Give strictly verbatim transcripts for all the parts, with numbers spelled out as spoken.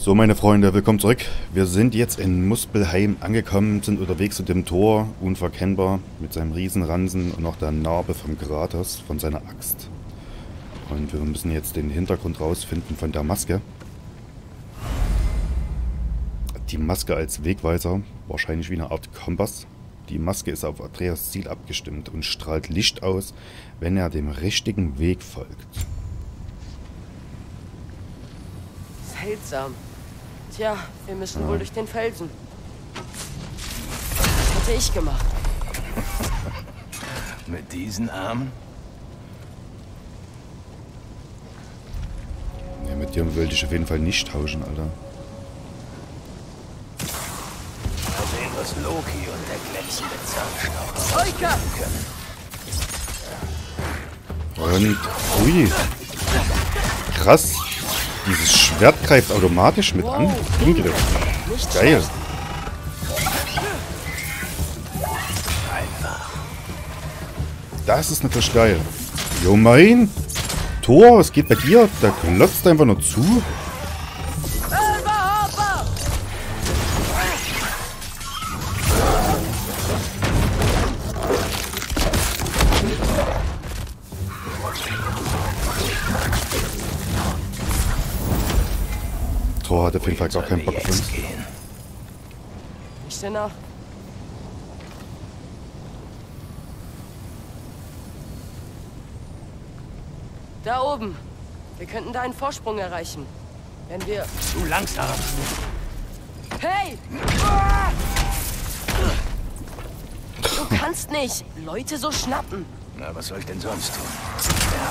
So, meine Freunde, willkommen zurück. Wir sind jetzt in Muspelheim angekommen, sind unterwegs zu dem Tor, unverkennbar, mit seinem Riesenransen und auch der Narbe vom Kratos, von seiner Axt. Und wir müssen jetzt den Hintergrund rausfinden von der Maske. Die Maske als Wegweiser, wahrscheinlich wie eine Art Kompass. Die Maske ist auf Atreus Ziel abgestimmt und strahlt Licht aus, wenn er dem richtigen Weg folgt. Seltsam. Tja, wir müssen ja wohl durch den Felsen. Das hätte ich gemacht. Mit diesen Armen? Ja, mit dem wollte ich auf jeden Fall nicht tauschen, Alter. Mal sehen, was Loki und der glänzende Zahnstocher Und, können. ui, krass. Dieses Schwert greift automatisch mit an. Angriff. Geil. Das ist natürlich geil. Jo mein. Thor, was geht bei dir? Da klotzt einfach nur zu. Thor hat auf jeden Fall gar keinen Bock auf uns. Ich sehe nach. Da oben. Wir könnten da einen Vorsprung erreichen. Wenn wir... Zu langsam. Hey! Du kannst nicht Leute so schnappen. Na, was soll ich denn sonst tun?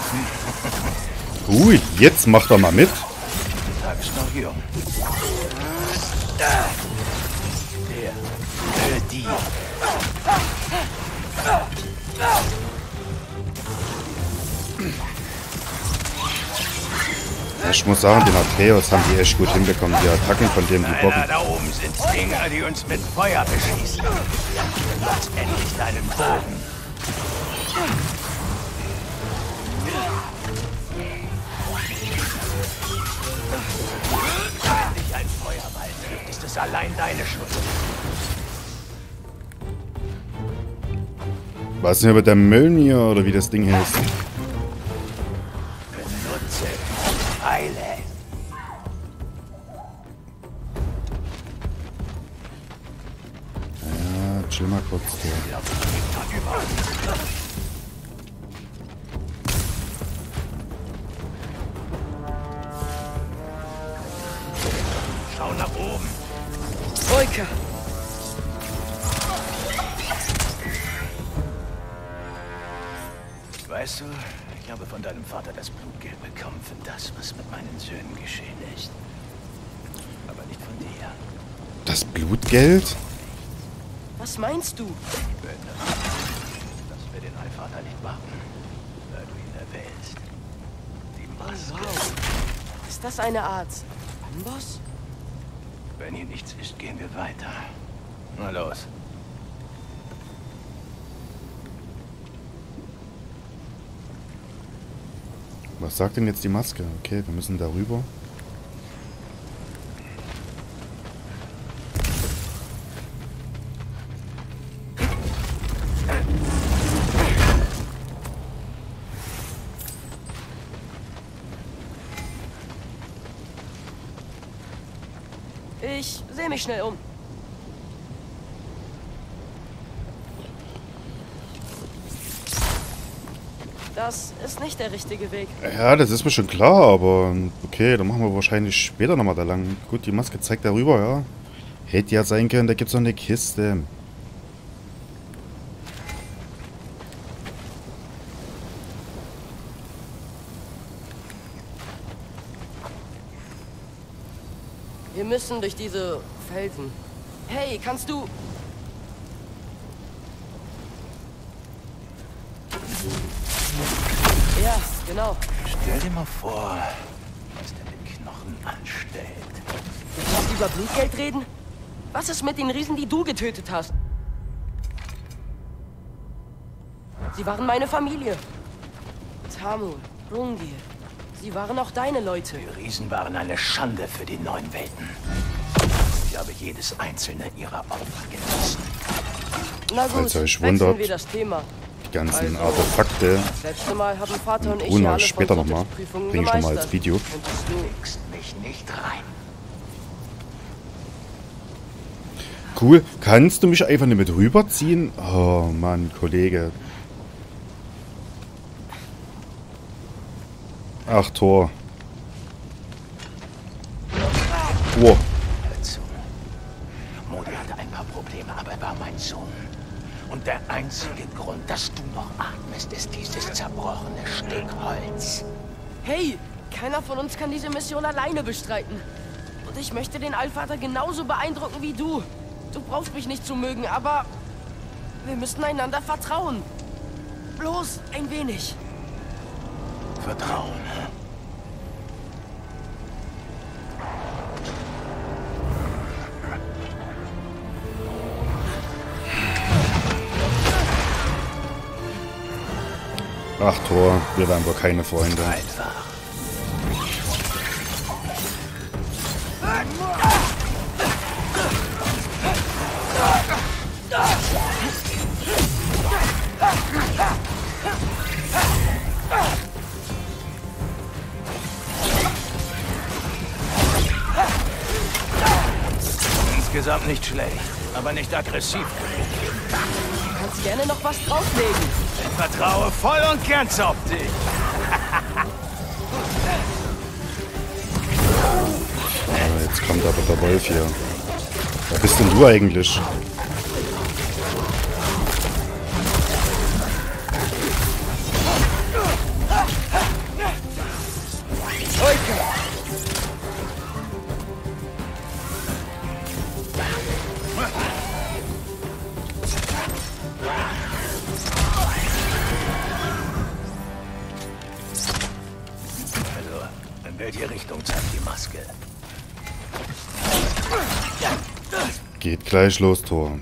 Gut, jetzt macht er mal mit. Der Tag ist noch jung. Der. Für die. Ich muss sagen, den Atreus haben die echt gut hinbekommen. Die Attacken von dem, die bocken. Da oben sind Dinger, die uns mit Feuer beschießen. Lass endlich deinen Bogen. Endlich ein Feuerball trifft, ist es allein deine Schuld. Was denn über der Mjölnir oder wie das Ding heißt? Benutze Pfeile. Ja, chill mal kurz. Ja. Schau nach oben. Volker! Weißt du, ich habe von deinem Vater das Blutgeld bekommen für das, was mit meinen Söhnen geschehen ist. Aber nicht von dir. Das Blutgeld? Was meinst du? Bände. Dass wir den Allvater nicht machen, da du ihn erwählst. Die Maske. Oh, wow. Ist das eine Art Amboss? Wenn hier nichts ist, gehen wir weiter. Na los. Was sagt denn jetzt die Maske? Okay, wir müssen darüber. Ich sehe mich schnell um. Das ist nicht der richtige Weg. Ja, das ist mir schon klar, aber okay, dann machen wir wahrscheinlich später nochmal da lang. Gut, die Maske zeigt darüber, ja. Hätte ja sein können, da gibt es noch eine Kiste. Wir müssen durch diese Felsen. Hey, kannst du... Ja, genau. Stell dir mal vor, was der mit Knochen anstellt. Du willst über Blutgeld reden? Was ist mit den Riesen, die du getötet hast? Sie waren meine Familie. Tamur, Brungir. Die waren auch deine Leute. Die Riesen waren eine Schande für die neuen Welten. Ich habe jedes einzelne ihrer Opfer genossen. Na gut, Falls ihr euch wechseln wundert, wir das Thema. die ganzen Also, Artefakte Das letzte Mal haben Vater und ich Bruno ja alle später von nochmal. Prüfungen Bring ich nochmal gemeistert. als Video. Könntest du Legst mich nicht rein. Cool. Kannst du mich einfach nicht mit rüberziehen? Oh Mann, Kollege. Ach, Tor. Wow. Hör zu. Modi hatte ein paar Probleme, aber er war mein Sohn. Und der einzige Grund, dass du noch atmest, ist dieses zerbrochene Stück Holz. Hey, keiner von uns kann diese Mission alleine bestreiten. Und ich möchte den Allvater genauso beeindrucken wie du. Du brauchst mich nicht zu mögen, aber wir müssen einander vertrauen. Bloß ein wenig. Vertrauen. Ach, Tor. Wir waren wohl keine Freunde. Einfach. Insgesamt nicht schlecht, aber nicht aggressiv genug. Du kannst gerne noch was drauflegen. Ich vertraue voll und ganz auf dich. Ja, jetzt kommt aber der Wolf hier. Wer bist denn du eigentlich? Also, in welche Richtung zeigt die Maske? Geht gleich los, Tor.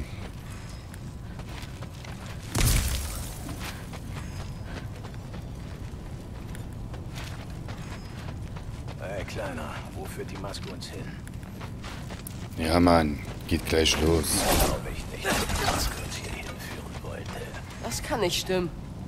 Hey, Kleiner, wo führt die Maske uns hin? Ja, Mann. Geht gleich los. Glaube ich nicht, dass die Maske uns hier hinführen wollte. Das kann nicht stimmen.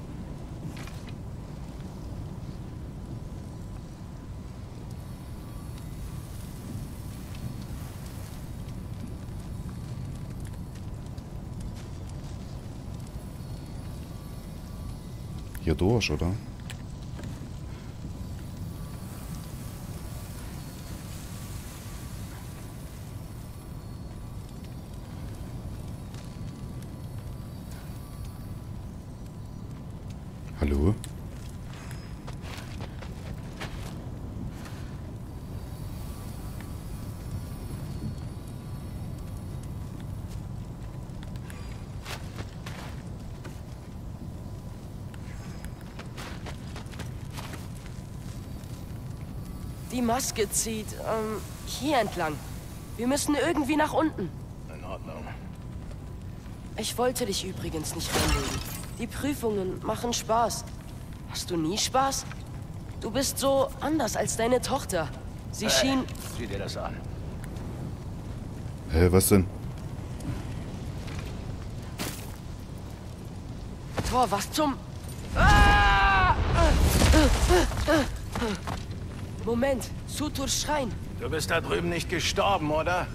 Hier durch, oder? Hallo? Die Maske zieht, ähm, hier entlang. Wir müssen irgendwie nach unten. In Ordnung. Ich wollte dich übrigens nicht reinlegen. Die Prüfungen machen Spaß. Hast du nie Spaß? Du bist so anders als deine Tochter. Sie schien... Hey, sieh dir das an. Hä, was denn? Tor, was zum... Ah! Moment, Suturs Schrein. Du bist da drüben nicht gestorben, oder?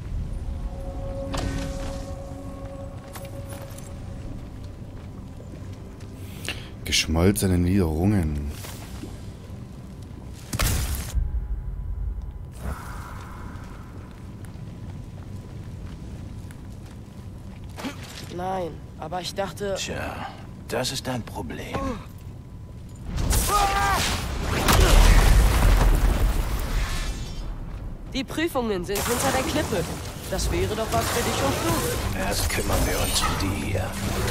Geschmolzene Niederungen. Nein, aber ich dachte... Tja, das ist dein Problem. Die Prüfungen sind hinter der Klippe. Das wäre doch was für dich und Fluch. Erst kümmern wir uns um die hier.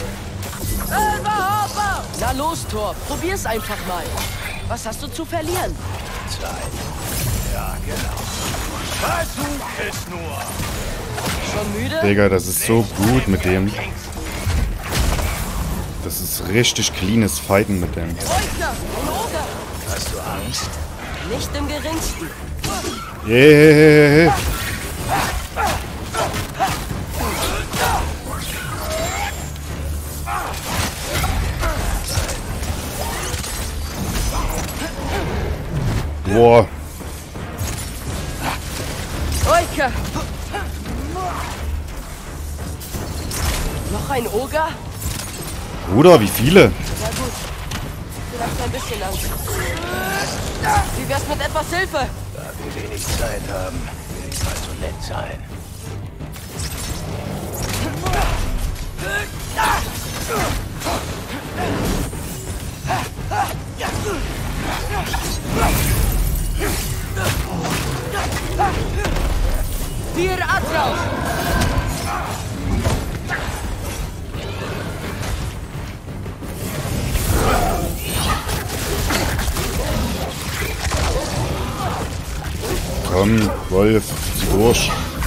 Na los, Tor, probier's einfach mal. Was hast du zu verlieren? Zeit. Ja, genau. Versuch es nur. Schon müde? Digga, das ist so gut mit dem. Das ist richtig cleanes Fighten mit dem. Leutner, ein Oger. Hast du Angst? Nicht im geringsten. Hey, hey, hey, hey. Boah. Oike! Noch ein Oger? Bruder, wie viele? Na gut. Vielleicht ein bisschen Angst. Wie wär's mit etwas Hilfe? Da wir wenig Zeit haben, will ich mal so nett sein. Wir Atraus! Komm, Wolf, zieh durch.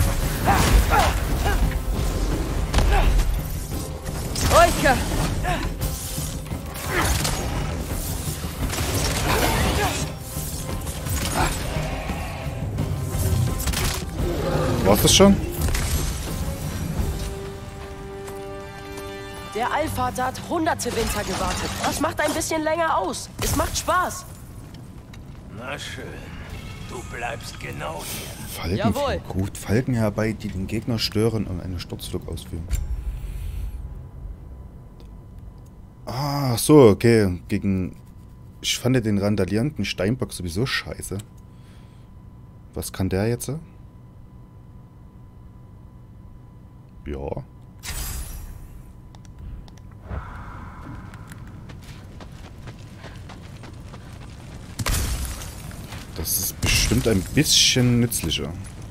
Oike! War's das schon? Der Allvater hat hunderte Winter gewartet. Das macht ein bisschen länger aus. Es macht Spaß. Na schön. Du bleibst genau hier. Falken, Jawohl. ruft Falken herbei, die den Gegner stören und eine Sturzflug ausführen. Ah, so, okay. Gegen... Ich fand den randalierenden Steinbock sowieso scheiße. Was kann der jetzt? Ja. Das ist bestimmt ein bisschen nützlicher.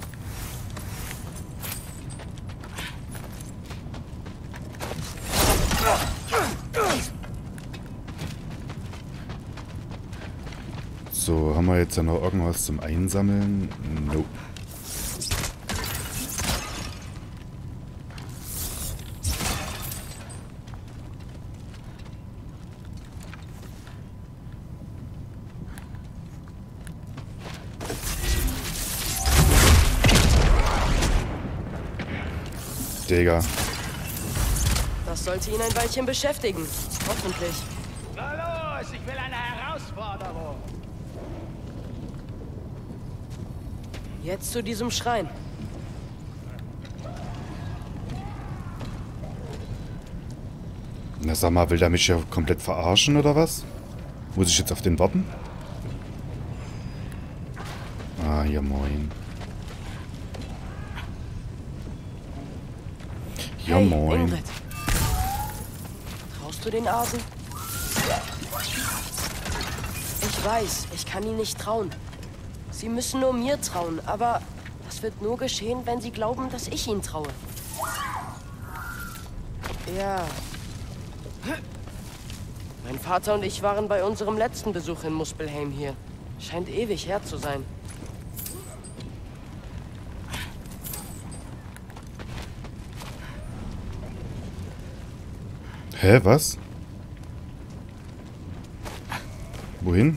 So, haben wir jetzt ja noch irgendwas zum Einsammeln? Nope. Digga. Das sollte ihn ein Weilchen beschäftigen. Hoffentlich. Na los, ich will eine Herausforderung. Jetzt zu diesem Schrein. Na sag mal, will der mich ja komplett verarschen oder was? Muss ich jetzt auf den warten? Ah, ja moin. Ja Hey, moin. Ingrid. Traust du den Asen? Ich weiß, ich kann ihn nicht trauen. Sie müssen nur mir trauen, aber das wird nur geschehen, wenn sie glauben, dass ich ihnen traue. Ja. Mein Vater und ich waren bei unserem letzten Besuch in Muspelheim hier. Scheint ewig her zu sein. Hä, was? Wohin?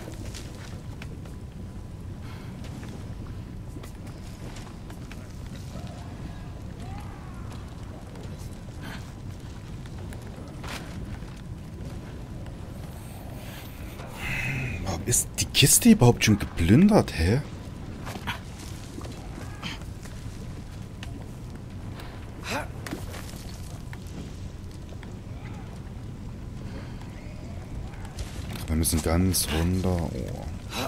Warum ist die Kiste überhaupt schon geplündert, hä? Wir müssen ganz runter. Oh.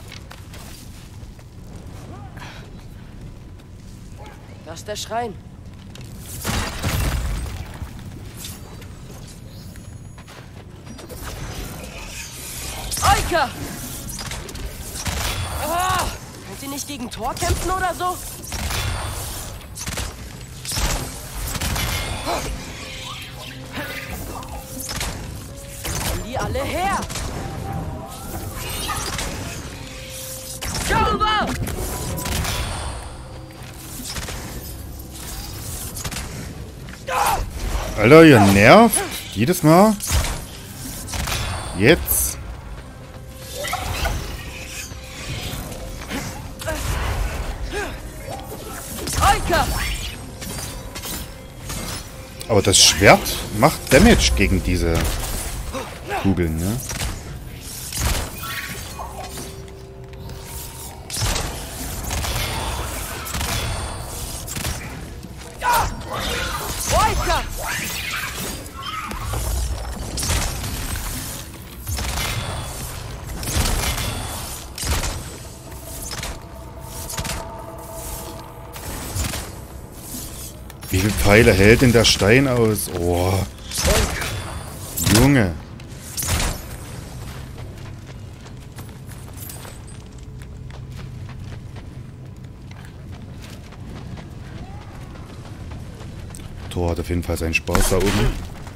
Das ist der Schrein. Oika! Oh, könnt ihr nicht gegen Tor kämpfen oder so? Kommen die alle her? Sauber! Alter, ihr nervt. Jedes Mal. Jetzt. Aber das Schwert macht Damage gegen diese Kugeln, ne? Wie viele Pfeile hält denn der Stein aus? Oh. Junge. Thor hat auf jeden Fall seinen Spaß da oben.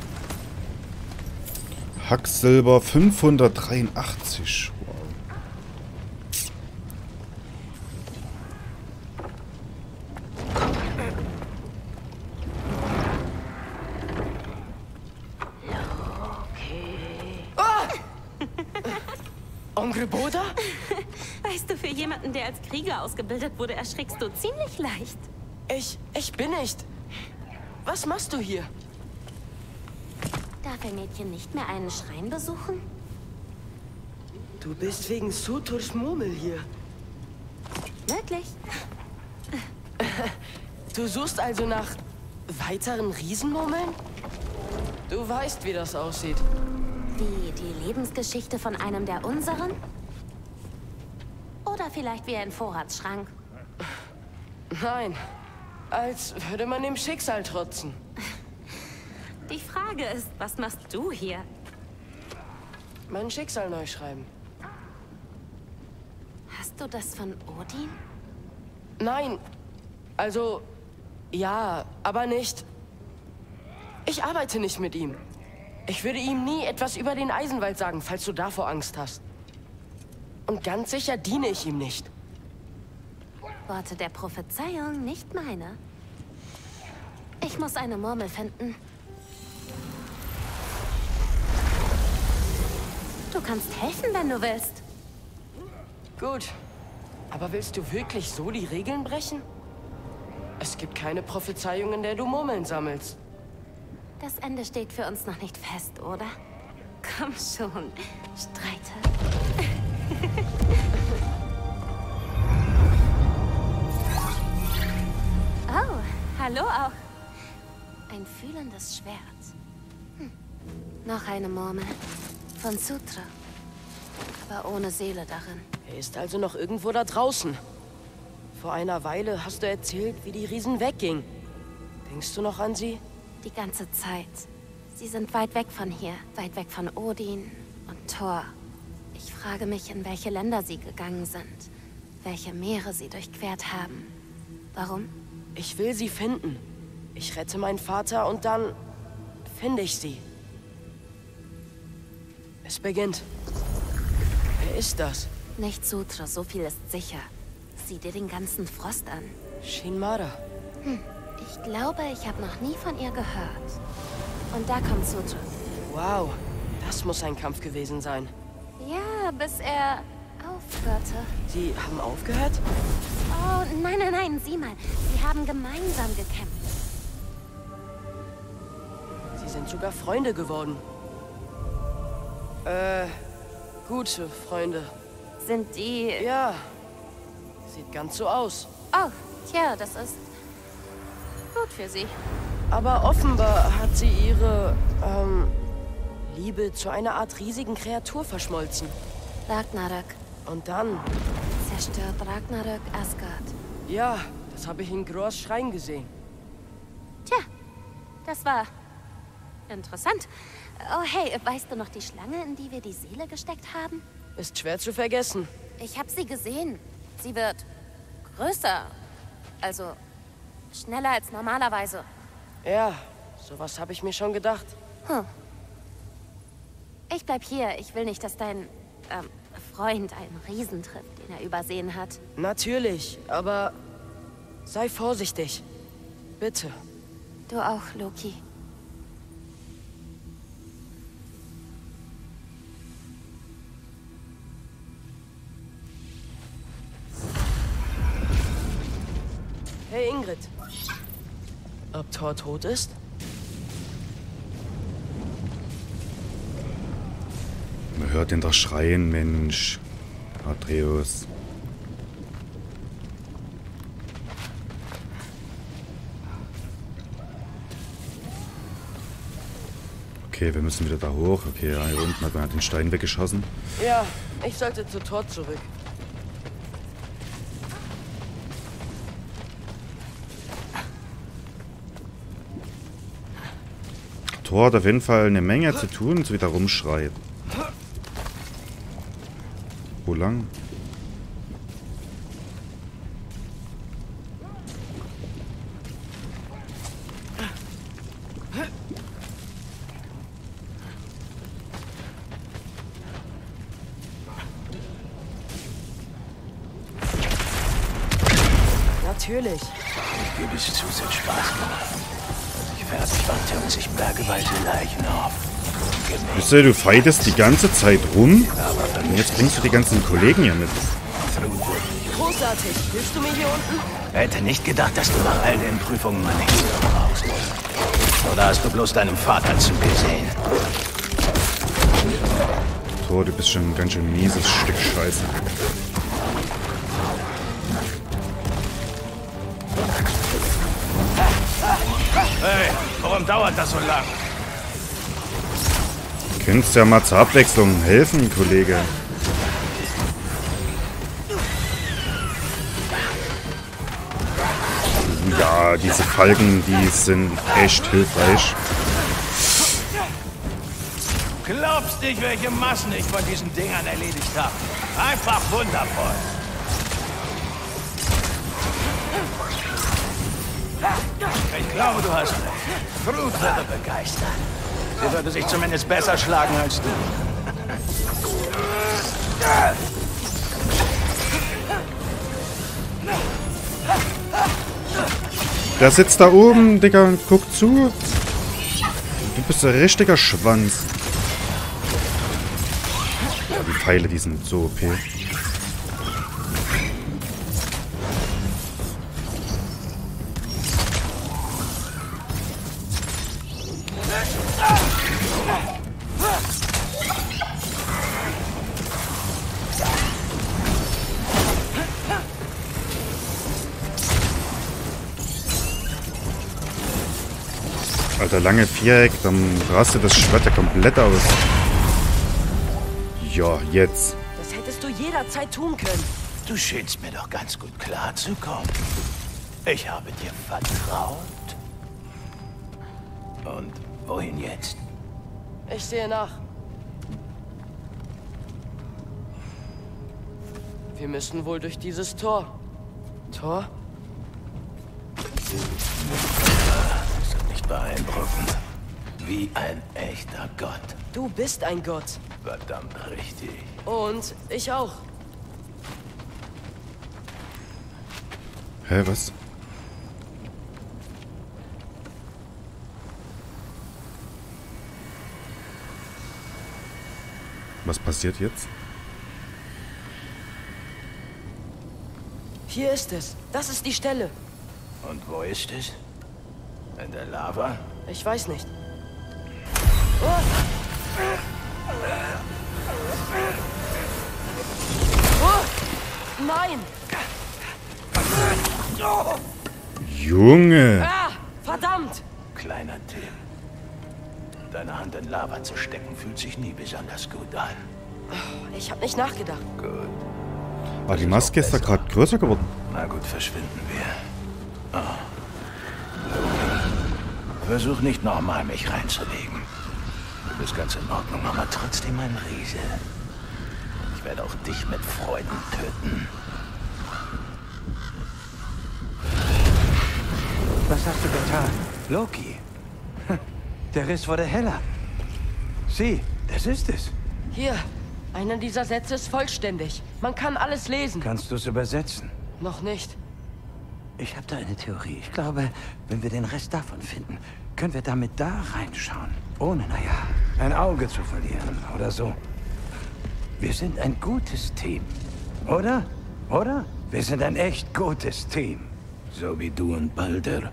Hacksilber fünfhundertdreiundachtzig. Wow. Onkel Boda? Weißt du, für jemanden, der als Krieger ausgebildet wurde, erschrickst du ziemlich leicht. Ich, ich bin nicht. Was machst du hier? Darf ein Mädchen nicht mehr einen Schrein besuchen? Du bist wegen Suturs Murmel hier. Möglich. Du suchst also nach weiteren Riesenmurmeln? Du weißt, wie das aussieht. Wie die Lebensgeschichte von einem der unseren? Oder vielleicht wie ein Vorratsschrank? Nein, als würde man dem Schicksal trotzen. Die Frage ist, was machst du hier? Mein Schicksal neu schreiben. Hast du das von Odin? Nein, also, ja, aber nicht. Ich arbeite nicht mit ihm. Ich würde ihm nie etwas über den Eisenwald sagen, falls du davor Angst hast. Und ganz sicher diene ich ihm nicht. Worte der Prophezeiung, nicht meine. Ich muss eine Murmel finden. Du kannst helfen, wenn du willst. Gut. Aber willst du wirklich so die Regeln brechen? Es gibt keine Prophezeiung, in der du Murmeln sammelst. Das Ende steht für uns noch nicht fest, oder? Komm schon, streite. Oh, hallo auch. Ein fühlendes Schwert. Hm. Noch eine Murmel. Von Sutra. Aber ohne Seele darin. Er ist also noch irgendwo da draußen. Vor einer Weile hast du erzählt, wie die Riesen weggingen. Denkst du noch an sie? Die ganze Zeit. Sie sind weit weg von hier. Weit weg von Odin und Thor. Ich frage mich, in welche Länder sie gegangen sind. Welche Meere sie durchquert haben. Warum? Ich will sie finden. Ich rette meinen Vater und dann finde ich sie. Es beginnt. Wer ist das? Nicht Sutra, so viel ist sicher. Sieh dir den ganzen Frost an. Shinmara. Hm. Ich glaube, ich habe noch nie von ihr gehört. Und da kommt Sutra. Wow, das muss ein Kampf gewesen sein. Ja, bis er aufhörte. Sie haben aufgehört? Oh, nein, nein, nein, sieh mal. Sie haben gemeinsam gekämpft. Sie sind sogar Freunde geworden. Äh, gute Freunde. Sind die... Ja, sieht ganz so aus. Oh, tja, das ist gut für sie. Aber offenbar hat sie ihre, ähm, Liebe zu einer Art riesigen Kreatur verschmolzen. Ragnarök. Und dann... Zerstört Ragnarök Asgard. Ja, das habe ich in Grors Schrein gesehen. Tja, das war interessant. Oh, hey, weißt du noch die Schlange, in die wir die Seele gesteckt haben? Ist schwer zu vergessen. Ich habe sie gesehen. Sie wird größer. Also schneller als normalerweise. Ja, sowas habe ich mir schon gedacht. Hm. Ich bleib hier. Ich will nicht, dass dein ähm, Freund einen Riesen trifft, den er übersehen hat. Natürlich, aber sei vorsichtig. Bitte. Du auch, Loki. Hey Ingrid. Ob Thor tot ist? Man hört ihn doch schreien, Mensch. Atreus. Okay, wir müssen wieder da hoch. Okay, ja, hier unten hat man den Stein weggeschossen. Ja, ich sollte zu Thor zurück. Thor hat auf jeden Fall eine Menge zu tun, so wie da rumschreit. Wo lang? Natürlich. Ich gebe es zu, es hat Spaß gemacht. Als ich fertig war, türmen sich bergeweise Leichen auf. Wisst ihr, du fightest die ganze Zeit rum und jetzt bringst du die ganzen Kollegen hier mit. Großartig. Hilfst du mir hier unten? Hätte nicht gedacht, dass du nach all den Prüfungen mal nichts brauchst. Oder hast du bloß deinem Vater zugesehen? Thor, du bist schon ein ganz schön mieses Stück Scheiße. Hey, warum dauert das so lang? Du könntest ja mal zur Abwechslung helfen, Kollege. Ja, diese Falken, die sind echt hilfreich. Glaubst nicht, welche Massen ich von diesen Dingern erledigt habe. Einfach wundervoll. Ich glaube, du hast recht. Thrud würde begeistern. Sie würde sich zumindest besser schlagen als du. Der sitzt da oben, Digga, und guckt zu. Du bist ein richtiger Schwanz. Ja, die Pfeile, die sind so O P. Alter, lange Viereck, dann rastet das Schwert ja komplett aus. Ja, jetzt. Das hättest du jederzeit tun können. Du scheinst mir doch ganz gut klarzukommen. Ich habe dir vertraut. Und wohin jetzt? Ich sehe nach. Wir müssen wohl durch dieses Tor. Tor? Das ist nicht beeindruckend. Wie ein echter Gott. Du bist ein Gott. Verdammt richtig. Und ich auch. Hä, was? Was passiert jetzt? Hier ist es. Das ist die Stelle. Und wo ist es? In der Lava? Ich weiß nicht. Oh. Oh. Nein! Junge! Ah! Verdammt! Kleiner Tim. Deine Hand in Lava zu stecken, fühlt sich nie besonders gut an. Ich habe nicht nachgedacht. Gut. Ah, die Maske ist da gerade größer geworden. Na gut, verschwinden wir. Oh. Versuch nicht nochmal, mich reinzulegen. Du bist ganz in Ordnung, aber trotzdem ein Riese. Ich werde auch dich mit Freuden töten. Was hast du getan? Loki. Der Riss wurde heller. Sieh, das ist es. Hier. Einer dieser Sätze ist vollständig. Man kann alles lesen. Kannst du es übersetzen? Noch nicht. Ich habe da eine Theorie. Ich glaube, wenn wir den Rest davon finden, können wir damit da reinschauen. Ohne, naja, ein Auge zu verlieren oder so. Wir sind ein gutes Team. Oder? Oder? Wir sind ein echt gutes Team. So wie du und Balder.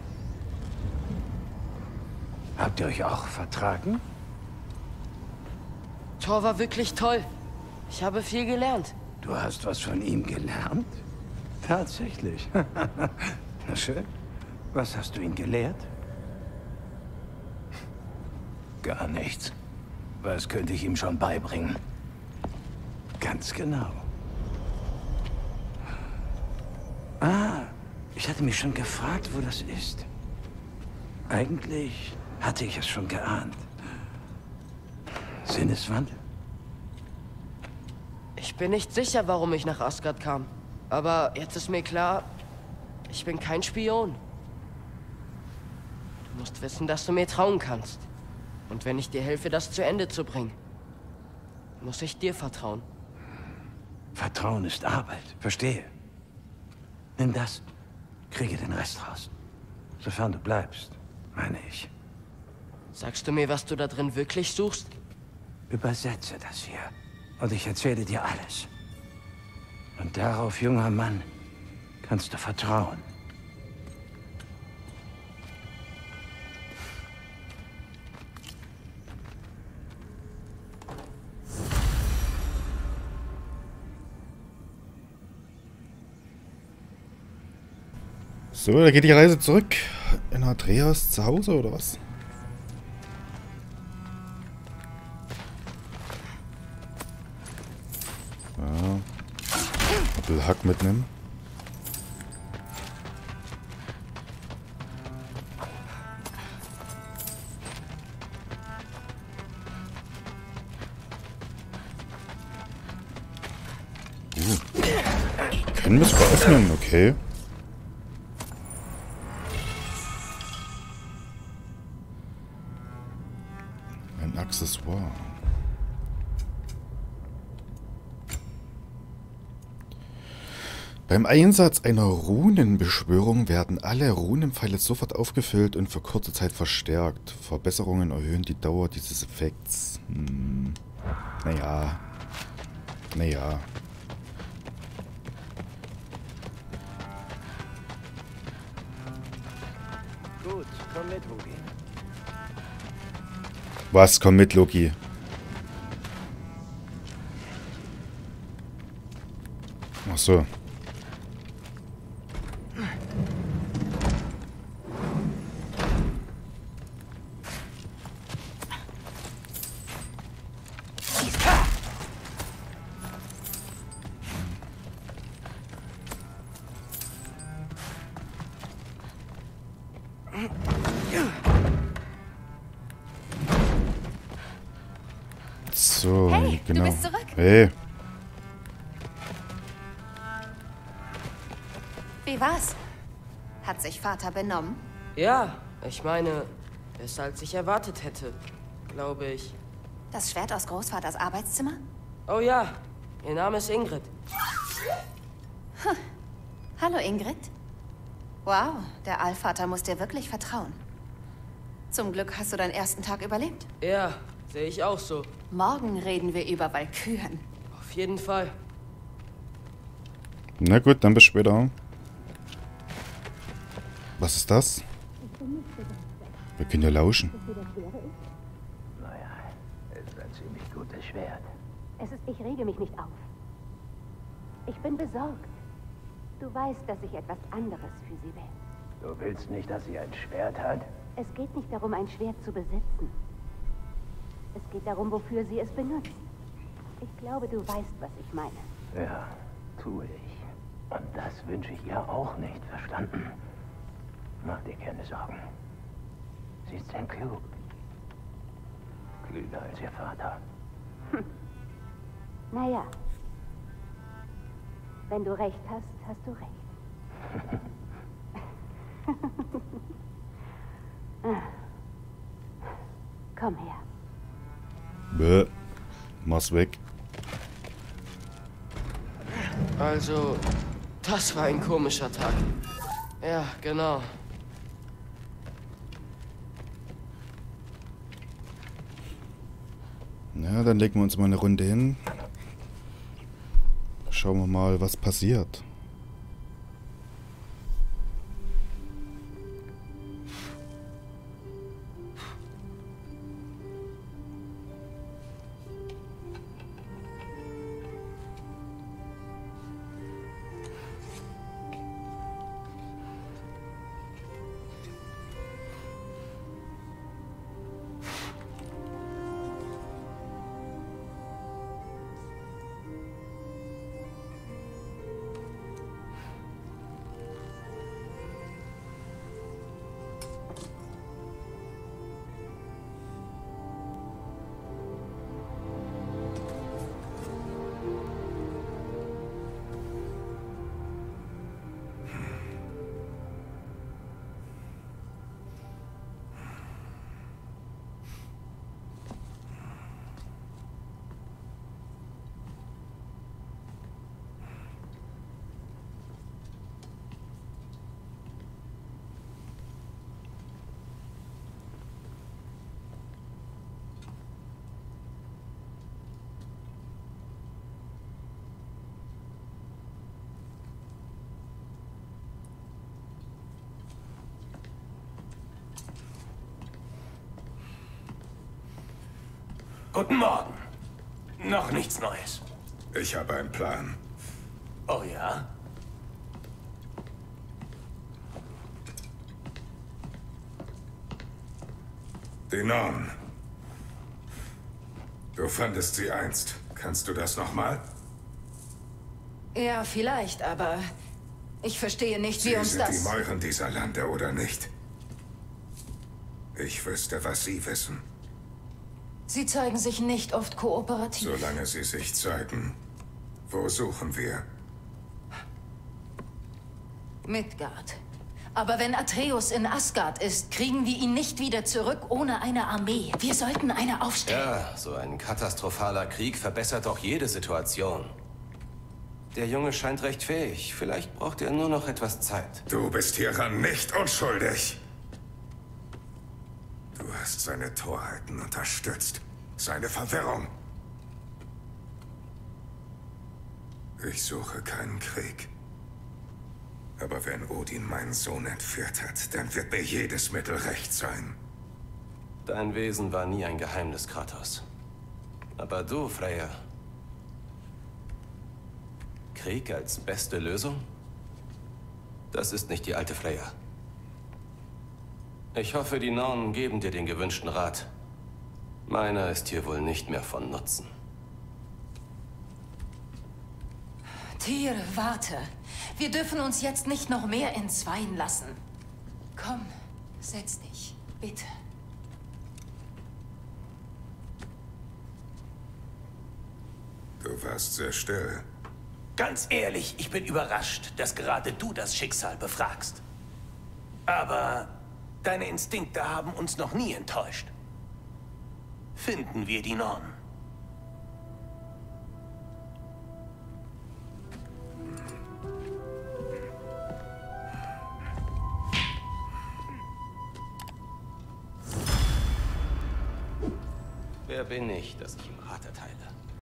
Habt ihr euch auch vertragen? Thor war wirklich toll. Ich habe viel gelernt. Du hast was von ihm gelernt? Tatsächlich. Na schön. Was hast du ihn gelehrt? Gar nichts. Was könnte ich ihm schon beibringen? Ganz genau. Ah, ich hatte mich schon gefragt, wo das ist. Eigentlich hatte ich es schon geahnt. Sinneswandel? Ich bin nicht sicher, warum ich nach Asgard kam. Aber jetzt ist mir klar, ich bin kein Spion. Du musst wissen, dass du mir trauen kannst. Und wenn ich dir helfe, das zu Ende zu bringen, muss ich dir vertrauen. Vertrauen ist Arbeit, verstehe. Nimm das, kriege den Rest raus. Sofern du bleibst, meine ich. Sagst du mir, was du da drin wirklich suchst? Übersetze das hier und ich erzähle dir alles. Und darauf, junger Mann, kannst du vertrauen. So, da geht die Reise zurück in Atreus zu Hause, oder was? Ja. Ein bisschen Hack mitnehmen. Uh. Können wir es öffnen, okay. Accessoire. Beim Einsatz einer Runenbeschwörung werden alle Runenpfeile sofort aufgefüllt und für kurze Zeit verstärkt. Verbesserungen erhöhen die Dauer dieses Effekts. Hm. Naja. Naja. Gut, komm mit, Loki. Was? Komm mit, Loki. Ach so. So, Hey, genau. du bist zurück. Hey. Wie war's? Hat sich Vater benommen? Ja, ich meine, besser als ich erwartet hätte, glaube ich. Das Schwert aus Großvaters Arbeitszimmer? Oh ja, ihr Name ist Ingrid. Hm. Hallo, Ingrid. Wow, der Allvater muss dir wirklich vertrauen. Zum Glück hast du deinen ersten Tag überlebt. Ja, sehe ich auch so. Morgen reden wir über Walküren. Auf jeden Fall. Na gut, dann bis später. Was ist das? Wir können ja lauschen. Naja, es ist ein ziemlich gutes Schwert. Es ist, ich rege mich nicht auf. Ich bin besorgt. Du weißt, dass ich etwas anderes für sie will. Du willst nicht, dass sie ein Schwert hat? Es geht nicht darum, ein Schwert zu besitzen. Es geht darum, wofür sie es benutzt. Ich glaube, du weißt, was ich meine. Ja, tue ich. Und das wünsche ich ihr auch nicht, verstanden? Mach dir keine Sorgen. Sie ist sehr klug. Klüger als ihr Vater. Hm. Naja. Wenn du recht hast, hast du recht. Komm her. Bäh. Mach's weg. Also, das war ein komischer Tag. Ja, genau. Na, dann legen wir uns mal eine Runde hin. Schauen wir mal, was passiert. Guten Morgen. Noch nichts Neues. Ich habe einen Plan. Oh ja? Die Norn. Du fandest sie einst. Kannst du das nochmal? Ja, vielleicht, aber ich verstehe nicht, wie Sie uns sind die das... Mäuren dieser Lande, oder nicht? Ich wüsste, was Sie wissen. Sie zeigen sich nicht oft kooperativ. Solange Sie sich zeigen. Wo suchen wir? Midgard. Aber wenn Atreus in Asgard ist, kriegen wir ihn nicht wieder zurück ohne eine Armee. Wir sollten eine aufstellen. Ja, so ein katastrophaler Krieg verbessert doch jede Situation. Der Junge scheint recht fähig. Vielleicht braucht er nur noch etwas Zeit. Du bist hieran nicht unschuldig. Du hast seine Torheiten unterstützt. Seine Verwirrung. Ich suche keinen Krieg. Aber wenn Odin meinen Sohn entführt hat, dann wird mir jedes Mittel recht sein. Dein Wesen war nie ein Geheimnis, Kratos. Aber du, Freya. Krieg als beste Lösung? Das ist nicht die alte Freya. Ich hoffe, die Nornen geben dir den gewünschten Rat. Meiner ist hier wohl nicht mehr von Nutzen. Tyr, warte. Wir dürfen uns jetzt nicht noch mehr entzweien lassen. Komm, setz dich, bitte. Du warst sehr still. Ganz ehrlich, ich bin überrascht, dass gerade du das Schicksal befragst. Aber deine Instinkte haben uns noch nie enttäuscht. Finden wir die Nornen. Wer bin ich, dass ich ihm Rat erteile?